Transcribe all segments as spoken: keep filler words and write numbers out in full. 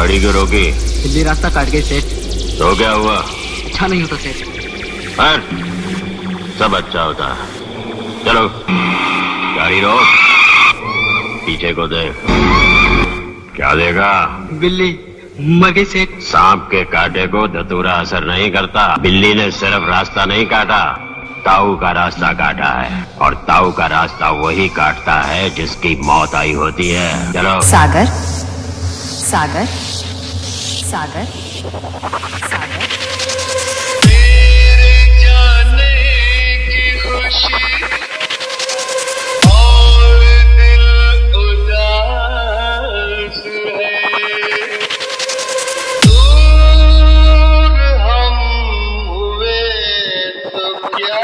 गाड़ी क्यों रोकी? बिल्ली रास्ता काट गई सेठ। तो क्या हुआ? अच्छा नहीं होता सेठ। पर सब अच्छा होता है। चलो गाड़ी रोक, पीछे को देख। क्या देखा? बिल्ली मर गई सेठ। सांप के कांटे को धतूरा असर नहीं करता। बिल्ली ने सिर्फ रास्ता नहीं काटा, ताऊ का रास्ता काटा है, और ताऊ का रास्ता वही काटता है जिसकी मौत आई होती है। चलो। सागर सागर सागर सागर तेरे जाने की खुशी और दिल उदास है। दूर हम हुए तो क्या,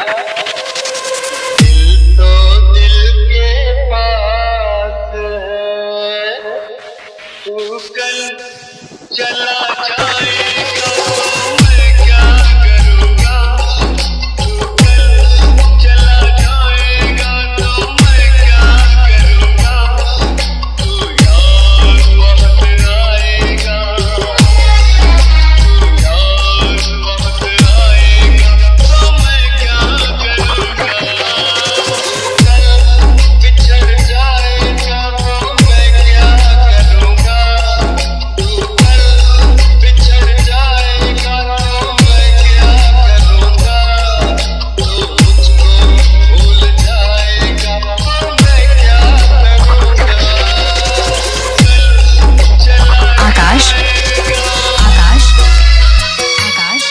दिल तो दिल के पास है। तू कल चला जाएगा तो मैं क्या करूँगा, तू कल चला जाएगा तो मैं क्या करूँगा। तू यार वक्त आएगा, तू यार वक्त आएगा तो मैं क्या करूँगा। कल बिछड़ जाएगा तो मैं क्या करूँगा। बिछड़ जाएगा तो मैं क्या करूँगा। तू मुझको भूल जाएगा तो मैं क्या करूँगा। चला आकाश आकाश आकाश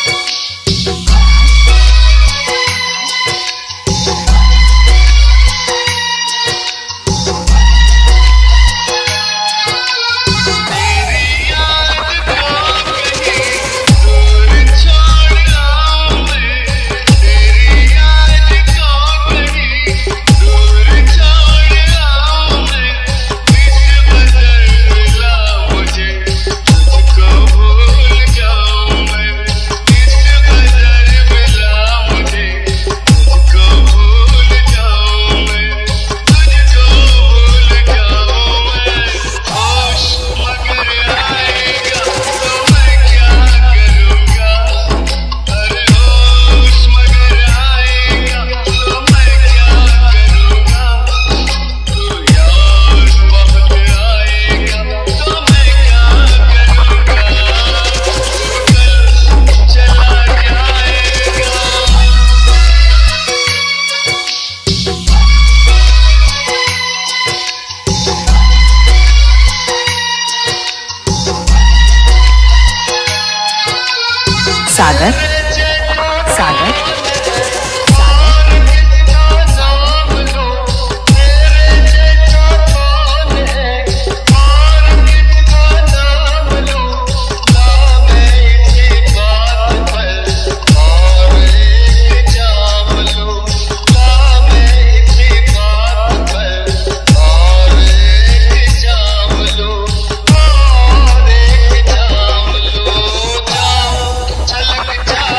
तेरी याद को कहीं दूर छोड़ आऊं मैं। तेरी याद को कहीं दूर छोड़ आऊं मैं। इस बदल मिला मुझे, तुझको भूल जाऊं मैं। इस बदल मिला मुझे, तुझको भूल जाऊं मैं। तुझको भूल जाऊं मैं। होश मगर आएगा तो मैं क्या करूँगा। अरे होश मगर आएगा तो मैं क्या करूँगा। तू यार वक्त आएगा तो मैं क्या करूँगा। कल चला जाएगा। सागर सागर छलक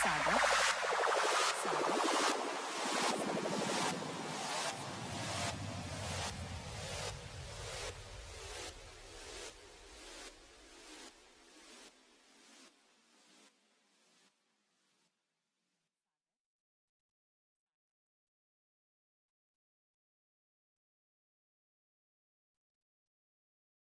सागर